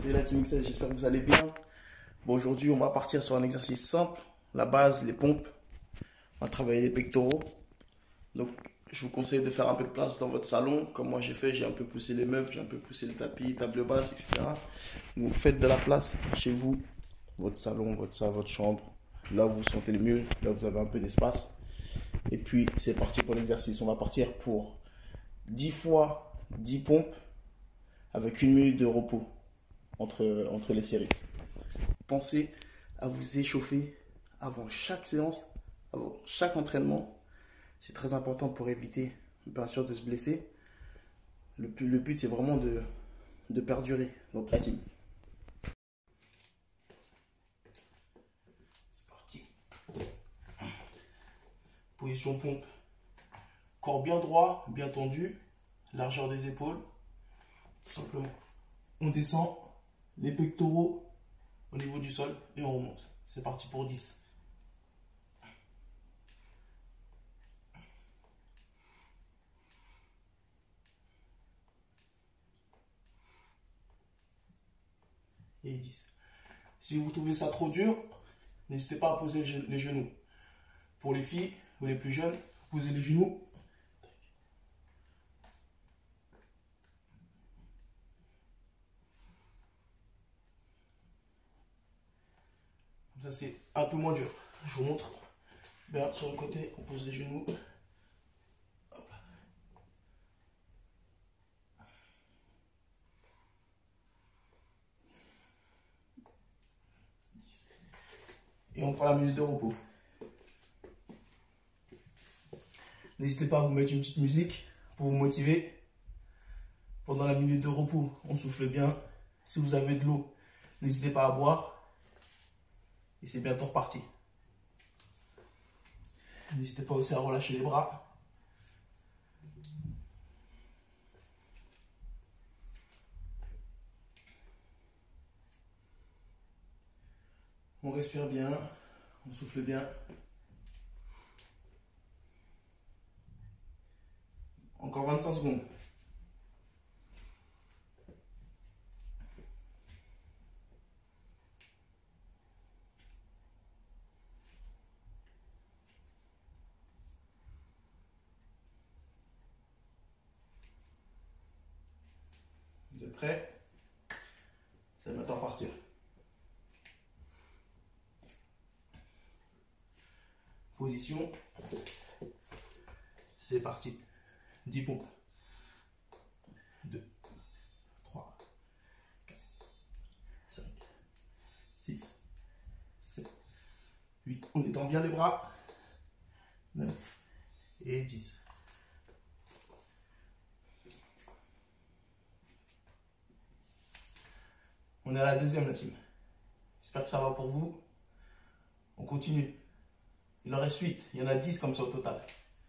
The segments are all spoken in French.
Salut la team XL, j'espère que vous allez bien. Bon, aujourd'hui, on va partir sur un exercice simple. La base, les pompes. On va travailler les pectoraux. Donc, je vous conseille de faire un peu de place dans votre salon. Comme moi j'ai fait, j'ai un peu poussé les meubles, j'ai un peu poussé le tapis, table basse, etc. Donc, faites de la place chez vous, votre salon, votre salle, votre chambre. Là où vous vous sentez le mieux, là où vous avez un peu d'espace. Et puis, c'est parti pour l'exercice. On va partir pour 10 fois 10 pompes avec 1 minute de repos entre les séries. Pensez à vous échauffer avant chaque séance, avant chaque entraînement. C'est très important pour éviter, bien sûr, de se blesser. Le but, c'est vraiment de perdurer. Donc, la team. C'est parti. Position pompe. Corps bien droit, bien tendu. Largeur des épaules. Tout simplement. On descend les pectoraux au niveau du sol et on remonte. C'est parti pour 10. Et 10. Si vous trouvez ça trop dur, n'hésitez pas à poser les genoux. Pour les filles ou les plus jeunes, posez les genoux. Comme ça, c'est un peu moins dur. Je vous montre. Bien, sur le côté, on pose les genoux. Hop. Et on prend la minute de repos. N'hésitez pas à vous mettre une petite musique pour vous motiver. Pendant la minute de repos, on souffle bien. Si vous avez de l'eau, n'hésitez pas à boire. Et c'est bientôt reparti. N'hésitez pas aussi à relâcher les bras. On respire bien, on souffle bien. Encore 25 secondes. Vous êtes prêts? Ça va maintenant partir. Position. C'est parti. 10 pompes. 2, 3, 4, 5, 6, 7, 8. On étend bien les bras. 9 et 10. On est à la deuxième, la team. J'espère que ça va pour vous. On continue. Il en reste 8. Il y en a 10 comme ça au total.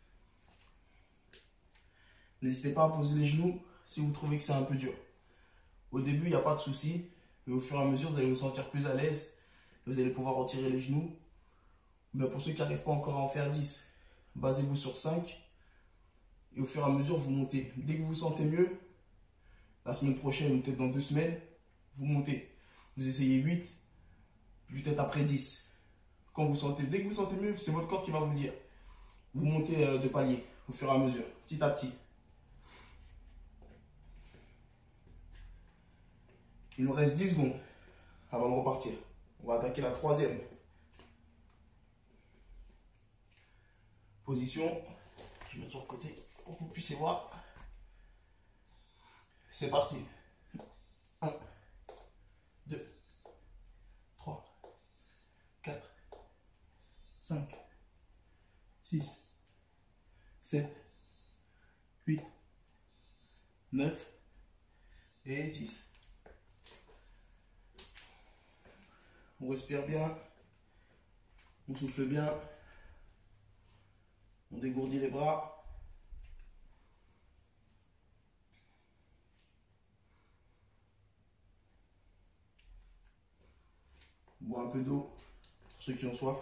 N'hésitez pas à poser les genoux si vous trouvez que c'est un peu dur. Au début, il n'y a pas de souci. Mais au fur et à mesure, vous allez vous sentir plus à l'aise. Vous allez pouvoir retirer les genoux. Mais pour ceux qui n'arrivent pas encore à en faire 10, basez-vous sur 5. Et au fur et à mesure, vous montez. Dès que vous vous sentez mieux, la semaine prochaine ou peut-être dans 2 semaines, vous montez. Vous essayez 8, peut-être après 10. Quand vous sentez, dès que vous sentez mieux, c'est votre corps qui va vous le dire. Vous montez de palier au fur et à mesure, petit à petit. Il nous reste 10 secondes avant de repartir. On va attaquer la troisième. Position. Je vais mettre sur le côté pour que vous puissiez voir. C'est parti. 1, 2, 3, 4, 5, 6, 7, 8, 9 et 10. On respire bien, on souffle bien, on dégourdit les bras. On boit un peu d'eau pour ceux qui ont soif.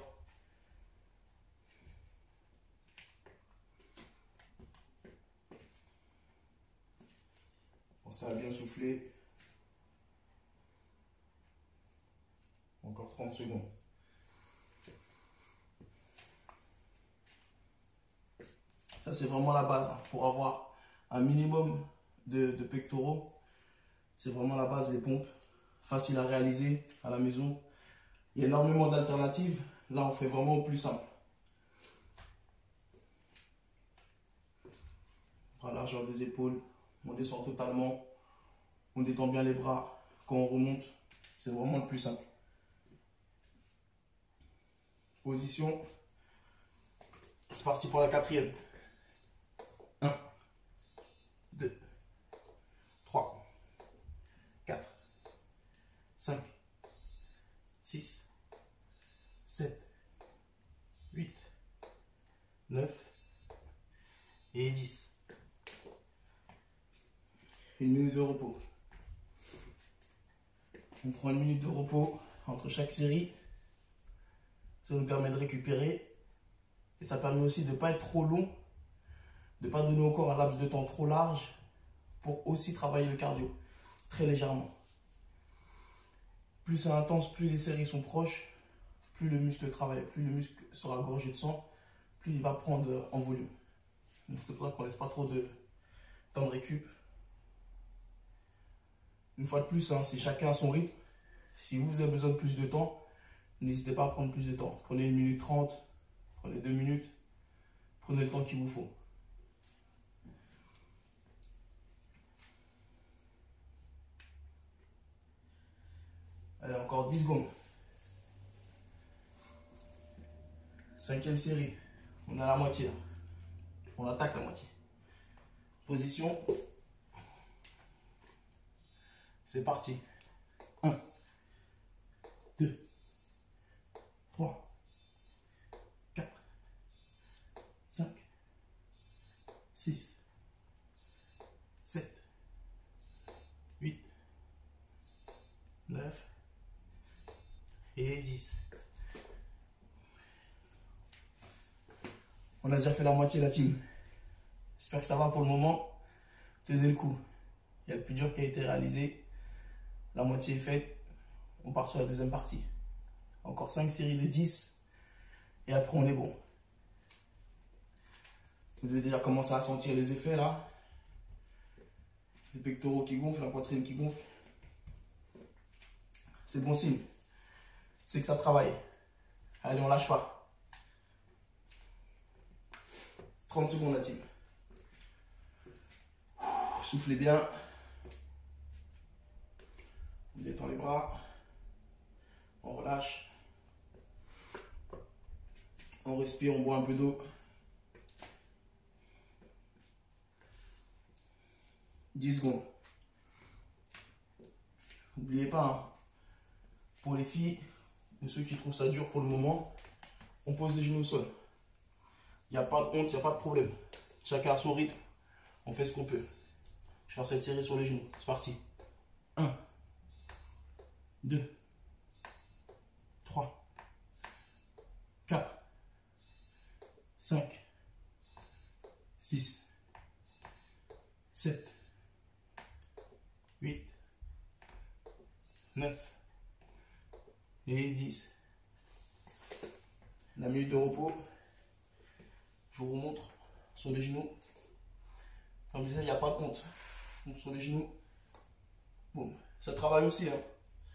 Pensez à bien souffler. Encore 30 secondes. Ça, c'est vraiment la base. Hein. Pour avoir un minimum de pectoraux, c'est vraiment la base des pompes. Facile à réaliser à la maison. Il y a énormément d'alternatives. Là, on fait vraiment au plus simple. À la largeur des épaules, on descend totalement. On détend bien les bras. Quand on remonte, c'est vraiment le plus simple. Position. C'est parti pour la quatrième. 1, 2, 3, 4, 5, 6, 7, 8, 9 et 10. Une minute de repos. On prend une minute de repos entre chaque série. Ça nous permet de récupérer. Et ça permet aussi de ne pas être trop long, de ne pas donner au corps un laps de temps trop large pour aussi travailler le cardio, très légèrement. Plus c'est intense, plus les séries sont proches, plus le muscle travaille, plus le muscle sera gorgé de sang, plus il va prendre en volume. C'est pour ça qu'on ne laisse pas trop de temps de récup. Une fois de plus, hein, c'est chacun à son rythme. Si vous avez besoin de plus de temps, n'hésitez pas à prendre plus de temps. Prenez 1 minute 30, prenez 2 minutes, prenez le temps qu'il vous faut. Allez, encore 10 secondes. 5e série. On a la moitié. On attaque la moitié. Position. C'est parti. 1, 2, 3, 4, 5, 6, 7, 8, 9 et 10. On a déjà fait la moitié, la team. J'espère que ça va pour le moment. Tenez le coup. Il y a le plus dur qui a été réalisé. La moitié est faite. On part sur la deuxième partie. Encore 5 séries de 10. Et après, on est bon. Vous devez déjà commencer à sentir les effets là. Les pectoraux qui gonflent, la poitrine qui gonfle. C'est bon signe. C'est que ça travaille. Allez, on lâche pas. 30 secondes la team. Soufflez bien. On détend les bras. On relâche. On respire, on boit un peu d'eau. 10 secondes. N'oubliez pas, hein, pour les filles, ou ceux qui trouvent ça dur pour le moment, on pose les genoux au sol. Il n'y a pas de honte, il n'y a pas de problème. Chacun à son rythme, on fait ce qu'on peut. Je vais faire cette série sur les genoux. C'est parti. 1, 2, 3, 4, 5, 6, 7, 8, 9 et 10. La minute de repos. Je vous remontre sur les genoux. Comme je disais, il n'y a pas de honte. Donc sur les genoux. Bon, ça travaille aussi. Hein.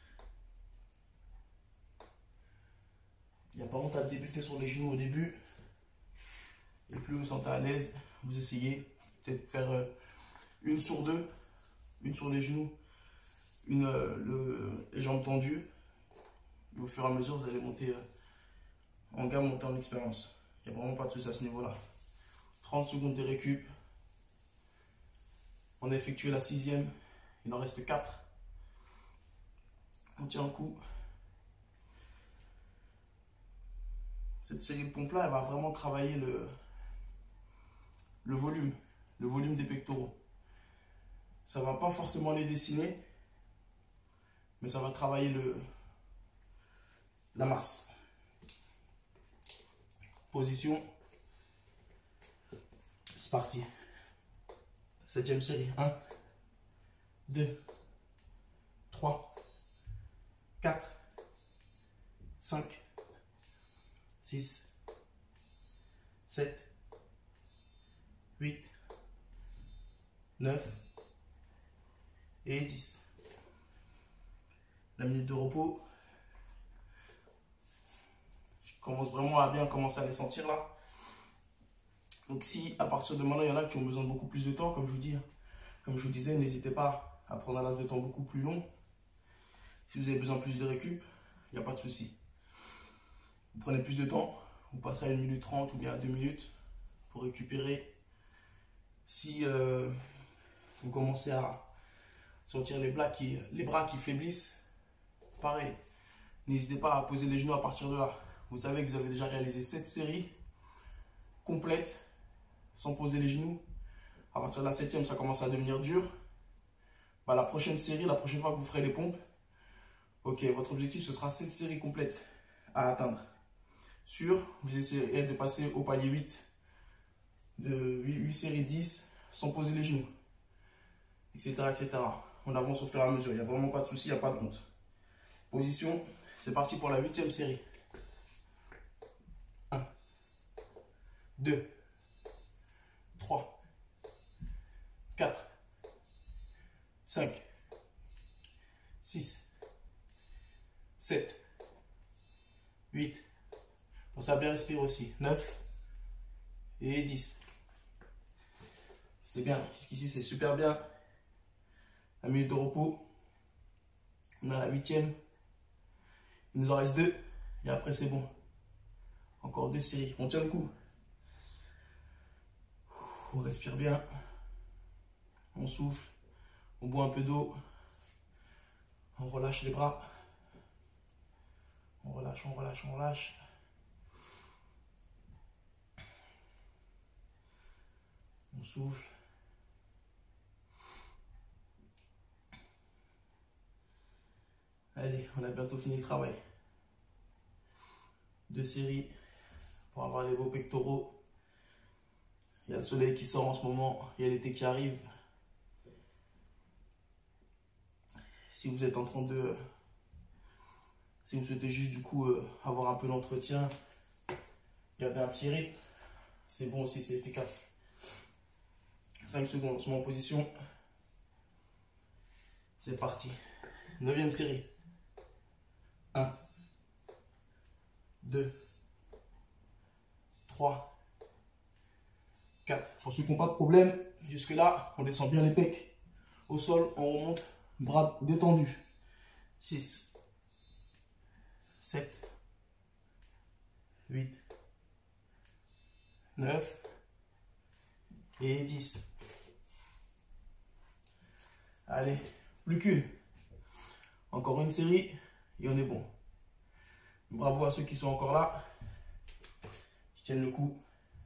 Il n'y a pas honte à débuter sur les genoux au début. Et plus vous vous sentez à l'aise, vous essayez peut-être faire une sur deux. Une sur les genoux, une les jambes tendues. Et au fur et à mesure, vous allez monter en gamme, monter en expérience. Il n'y a vraiment pas de souci à ce niveau-là. 30 secondes de récup. On a effectué la 6e. Il en reste 4. On tient un coup. Cette série de pompes-là, elle va vraiment travailler le volume des pectoraux. Ça ne va pas forcément les dessiner, mais ça va travailler la masse. Position. C'est parti. 7e série. 1, 2, 3, 4, 5, 6, 7, 8, 9 et 10. La minute de repos. Je commence vraiment à bien commencer à les sentir là. Donc si à partir de maintenant, il y en a qui ont besoin de beaucoup plus de temps, comme je vous dis, comme je vous disais, n'hésitez pas à prendre un laps de temps beaucoup plus long. Si vous avez besoin de plus de récup, il n'y a pas de souci. Vous prenez plus de temps, vous passez à 1 minute 30 ou bien à 2 minutes pour récupérer. Si vous commencez à sentir les bras qui faiblissent, pareil, n'hésitez pas à poser les genoux à partir de là. Vous savez que vous avez déjà réalisé 7 séries complètes sans poser les genoux. À partir de la 7e, ça commence à devenir dur. Bah, la prochaine série, la prochaine fois que vous ferez les pompes, ok, votre objectif ce sera 7 séries complètes à atteindre. Vous essayez de passer au palier 8, de 8 séries 10 sans poser les genoux, etc., etc. On avance au fur et à mesure, il n'y a vraiment pas de souci, il n'y a pas de honte. Position, c'est parti pour la 8e série. 1, 2, 3, 4, 5, 6, 7, 8. Pensez à bien respirer aussi. 9 et 10. C'est bien. Jusqu'ici, c'est super bien. La minute de repos. On a la 8e. Il nous en reste 2. Et après, c'est bon. Encore 2 séries. On tient le coup. On respire bien. On souffle. On boit un peu d'eau. On relâche les bras. On relâche, on relâche, on relâche. On souffle. Allez, on a bientôt fini le travail. 2 séries pour avoir les beaux pectoraux. Il y a le soleil qui sort en ce moment, il y a l'été qui arrive. Si vous êtes en train de... Si vous souhaitez juste du coup avoir un peu d'entretien, il y avait un petit rythme. C'est bon aussi, c'est efficace. 5 secondes, on se met en position. C'est parti. 9e série. 1, 2, 3, 4. Pour ceux qui n'ont pas de problème, jusque là, on descend bien les pecs. Au sol, on remonte, bras détendus. 6, 7, 8, 9 et 10. Allez, plus qu'une. Encore une série et on est bon. Bravo à ceux qui sont encore là, qui tiennent le coup.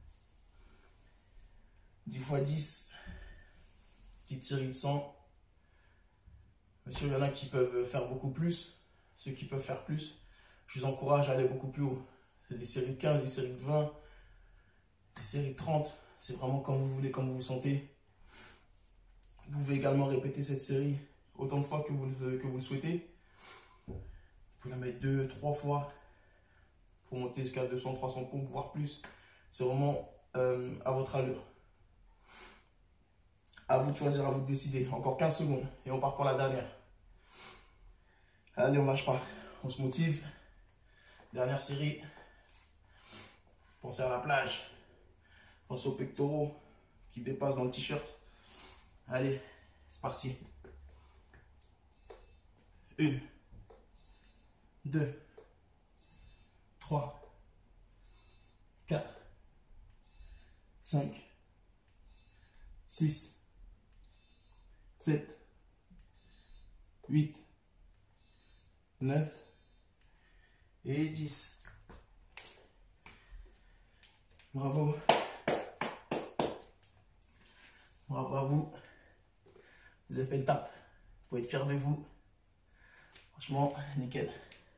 10 x 10, petite série de 100. Bien sûr, il y en a qui peuvent faire beaucoup plus. Ceux qui peuvent faire plus, je vous encourage à aller beaucoup plus haut. C'est des séries de 15, des séries de 20, des séries de 30. C'est vraiment comme vous voulez, comme vous vous sentez. Vous pouvez également répéter cette série autant de fois que vous le souhaitez. Vous pouvez la mettre 2, 3 fois pour monter jusqu'à 200, 300 pompes, voire plus. C'est vraiment à votre allure. À vous de choisir, à vous de décider. Encore 15 secondes et on part pour la dernière. Allez, on ne lâche pas. On se motive. Dernière série. Pensez à la plage. Pensez aux pectoraux qui dépassent dans le t-shirt. Allez, c'est parti. 1, 2, 3, 4, 5, 6, 7, 8, 9 et 10. Bravo. Bravo à vous. Vous avez fait le taf. Vous pouvez être fiers de vous. Franchement, nickel.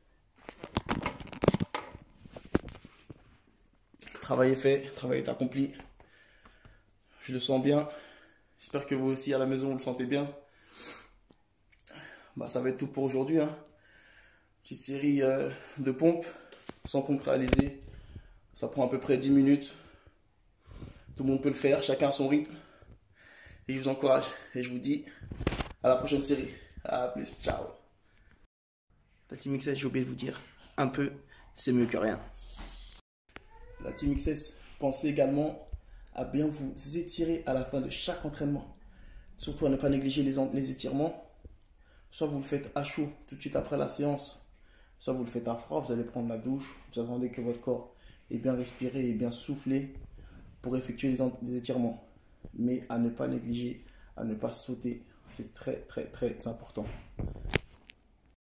Le travail est fait, le travail est accompli. Je le sens bien. J'espère que vous aussi à la maison vous le sentez bien. Bah, ça va être tout pour aujourd'hui. Petite série de pompes, 100 pompes réalisées. Ça prend à peu près 10 minutes. Tout le monde peut le faire, chacun à son rythme. Et je vous encourage. Et je vous dis à la prochaine série. À plus, ciao. La Team XS, j'ai oublié de vous dire, un peu, c'est mieux que rien. La Team XS, pensez également à bien vous étirer à la fin de chaque entraînement. Surtout à ne pas négliger les étirements. Soit vous le faites à chaud tout de suite après la séance, soit vous le faites à froid, vous allez prendre la douche, vous attendez que votre corps ait bien respiré et bien soufflé pour effectuer les étirements. Mais à ne pas négliger, à ne pas sauter, c'est très très très important.